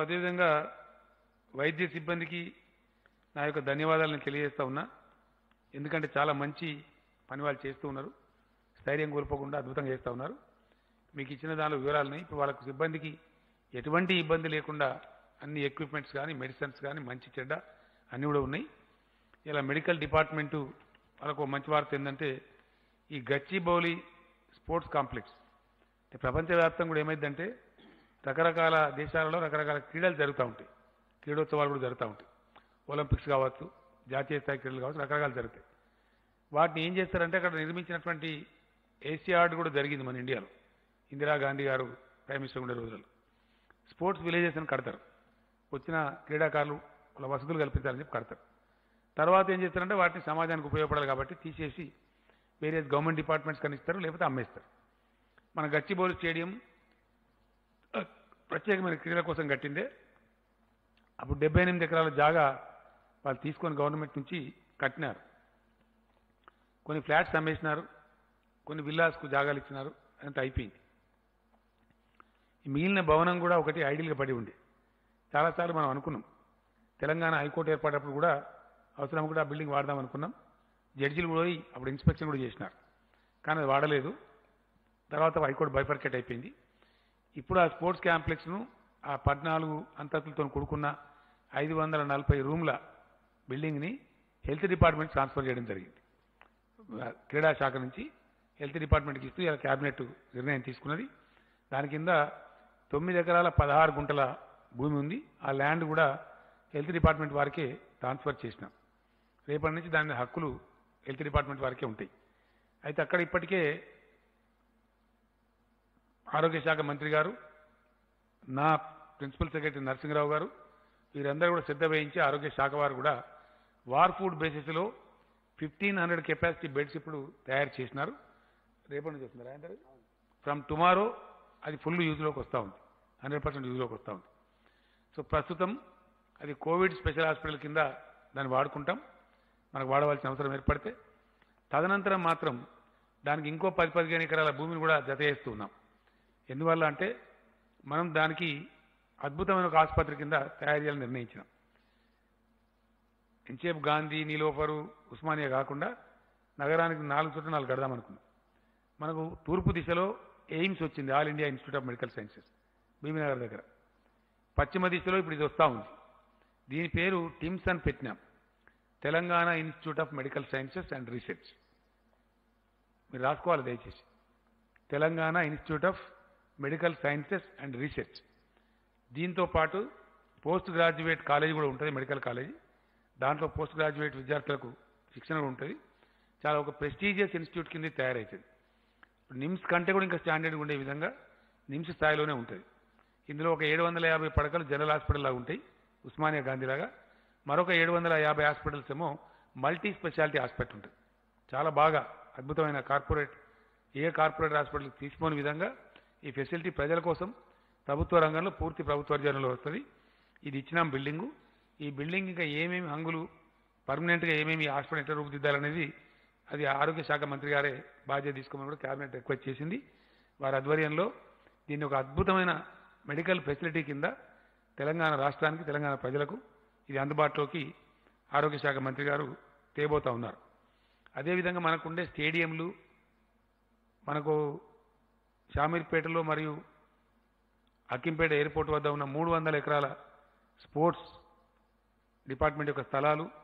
అదేవిధంగా వైద్య సిబ్బందికి నా యొక్క ధన్యవాదాలను తెలియజేస్తా ఉన్నా. ఎందుకంటే చాలా మంచి పని వాళ్ళు చేస్తూ ఉన్నారు. స్థైర్యం కోల్పోకుండా అద్భుతంగా చేస్తూ ఉన్నారు. మీకు ఇచ్చిన దానిలో వివరాలని ఇప్పుడు వాళ్ళకు సిబ్బందికి ఎటువంటి ఇబ్బంది లేకుండా అన్ని ఎక్విప్మెంట్స్ కానీ మెడిసిన్స్ కానీ మంచి చెడ్డ అన్నీ కూడా ఉన్నాయి. ఇలా మెడికల్ డిపార్ట్మెంటు వాళ్ళకు మంచి వార్త ఏంటంటే ఈ గచ్చిబౌలి స్పోర్ట్స్ కాంప్లెక్స్ ప్రపంచవ్యాప్తంగా కూడా ఏమైందంటే రకరకాల దేశాలలో రకరకాల క్రీడలు జరుగుతూ ఉంటాయి. క్రీడోత్సవాలు కూడా జరుగుతూ ఉంటాయి. ఒలింపిక్స్ కావచ్చు, జాతీయ స్థాయి క్రీడలు కావచ్చు, రకరకాలు జరుగుతాయి. వాటిని ఏం చేస్తారంటే అక్కడ నిర్మించినటువంటి ఏషియాడ్ కూడా జరిగింది మన ఇండియాలో. ఇందిరాగాంధీ గారు ప్రైమ్ మినిస్టర్ ఉండే రోజుల్లో స్పోర్ట్స్ విలేజెస్ అని కడతారు. వచ్చిన క్రీడాకారులు వాళ్ళ వసతులు కల్పించాలని చెప్పి కడతారు. తర్వాత ఏం చేస్తారంటే వాటిని సమాజానికి ఉపయోగపడాలి కాబట్టి తీసేసి వేరే గవర్నమెంట్ డిపార్ట్మెంట్స్ కనిస్తారు, లేకపోతే అమ్మేస్తారు. మన గచ్చిబౌలి స్టేడియం ప్రత్యేకమైన క్రీడల కోసం కట్టిందే. అప్పుడు 78 ఎకరాల జాగా వాళ్ళు తీసుకొని గవర్నమెంట్ నుంచి కట్టినారు. కొన్ని ఫ్లాట్స్ అమ్మేసినారు, కొన్ని విల్లాస్కు జాగాలు ఇచ్చినారు. అంత అయిపోయింది. ఈ మిగిలిన భవనం కూడా ఒకటి ఐడియల్గా పడి ఉంది. చాలాసార్లు మనం అనుకున్నాం తెలంగాణ హైకోర్టు ఏర్పడినప్పుడు కూడా అవసరం కూడా ఆ బిల్డింగ్ వాడదాం అనుకున్నాం. జడ్జిలు కూడా పోయి అప్పుడు ఇన్స్పెక్షన్ కూడా చేసినారు, కానీ అది వాడలేదు. తర్వాత హైకోర్టు బైఫర్కేట్ అయిపోయింది. ఇప్పుడు ఆ స్పోర్ట్స్ కాంప్లెక్స్ను ఆ 14 అంతస్తులతో కూడుకున్న 540 రూమ్ల బిల్డింగ్ని హెల్త్ డిపార్ట్మెంట్ ట్రాన్స్ఫర్ చేయడం జరిగింది. క్రీడా శాఖ నుంచి హెల్త్ డిపార్ట్మెంట్కి ఇస్తూ ఇలా క్యాబినెట్ నిర్ణయం తీసుకున్నది. దాని కింద 9 ఎకరాల 16 గుంటల భూమి ఉంది. ఆ ల్యాండ్ కూడా హెల్త్ డిపార్ట్మెంట్ వారికే ట్రాన్స్ఫర్ చేసినాం. రేపటి నుంచి దాని హక్కులు హెల్త్ డిపార్ట్మెంట్ వారికే ఉంటాయి. అయితే అక్కడ ఇప్పటికే ఆరోగ్య శాఖ మంత్రి గారు, నా ప్రిన్సిపల్ సెక్రటరీ నరసింహరావు గారు వీరందరూ కూడా శ్రద్ధ వహించి ఆరోగ్య శాఖ వారు కూడా వార్ ఫుడ్ బేసిస్లో 1500 కెపాసిటీ బెడ్స్ ఇప్పుడు తయారు చేసినారు. రేపటి నుంచి వస్తున్నారు. ఫ్రమ్ టుమారో అది ఫుల్ యూజ్లోకి వస్తూ ఉంది, 100% యూజ్లోకి వస్తూ ఉంది. సో ప్రస్తుతం అది కోవిడ్ స్పెషల్ హాస్పిటల్ కింద దాన్ని వాడుకుంటాం, మనకు వాడవలసిన అవసరం ఏర్పడితే. తదనంతరం మాత్రం దానికి ఇంకో 10-15 ఎకరాల భూమిని కూడా జత చేస్తూ ఉన్నాం. ఎందువల్ల అంటే మనం దానికి అద్భుతమైన ఒక ఆసుపత్రి కింద తయారు చేయాలని నిర్ణయించినాం. ఎంచేపు గాంధీ, నీలోఫరు, ఉస్మానియా కాకుండా నగరానికి 4 చోట్ల 4 కడదామనుకున్నాం. మనకు తూర్పు దిశలో ఎయిమ్స్ వచ్చింది, all India institute of medical sciences Bhimanagar దగ్గర. పశ్చిమ దిశలో ఇప్పుడు ఇది వస్తూ ఉంది. దీని పేరు టిమ్స్ అని పెట్టినాం, Telangana institute of medical sciences and research. మీరు రాసుకోవాలి దయచేసి, Telangana institute of medical sciences and research. దీంతో పాటు పోస్ట్ గ్రాడ్యుయేట్ కాలేజీ కూడా ఉంటుంది, మెడికల్ కాలేజీ. దాంట్లో పోస్ట్ గ్రాడ్యుయేట్ విద్యార్థులకు శిక్షణ కూడా ఉంటుంది. చాలా ఒక ప్రెస్టీజియస్ ఇన్స్టిట్యూట్ కింద తయారవుతుంది. నిమ్స్ కంటే కూడా ఇంకా స్టాండర్డ్గా ఉండే విధంగా నిమ్స్ స్థాయిలోనే ఉంటుంది. ఇందులో ఒక 750 పడకలు జనరల్ హాస్పిటల్ లాగా ఉంటాయి, ఉస్మానియా గాంధీ లాగా. మరొక 750 హాస్పిటల్స్ ఏమో మల్టీ స్పెషాలిటీ హాస్పిటల్ ఉంటుంది. చాలా బాగా అద్భుతమైన ఏ కార్పొరేట్ హాస్పిటల్ తీసుకోని విధంగా ఈ ఫెసిలిటీ ప్రజల కోసం ప్రభుత్వ రంగంలో పూర్తి ప్రభుత్వ అర్జనలో వస్తుంది. ఇది ఇచ్చినాం బిల్డింగు. ఈ బిల్డింగ్ ఇంకా ఏమేమి హంగులు పర్మనెంట్గా ఏమేమి హాస్పిటల్ ఎట్లా రూపుదిద్దాలనేది అది ఆరోగ్య శాఖ మంత్రి గారే బాధ్యత తీసుకోమని కూడా క్యాబినెట్ రిక్వెస్ట్ చేసింది. వారి ఆధ్వర్యంలో దీన్ని ఒక అద్భుతమైన మెడికల్ ఫెసిలిటీ కింద తెలంగాణ రాష్ట్రానికి, తెలంగాణ ప్రజలకు ఇది అందుబాటులోకి ఆరోగ్య శాఖ మంత్రి గారు తేబోతా ఉన్నారు. అదేవిధంగా మనకుండే స్టేడియంలు, మనకు షామీర్పేటలో మరియు అక్కింపేట ఎయిర్పోర్ట్ వద్ద ఉన్న 300 ఎకరాల స్పోర్ట్స్ డిపార్ట్మెంట్ యొక్క స్థలాలు,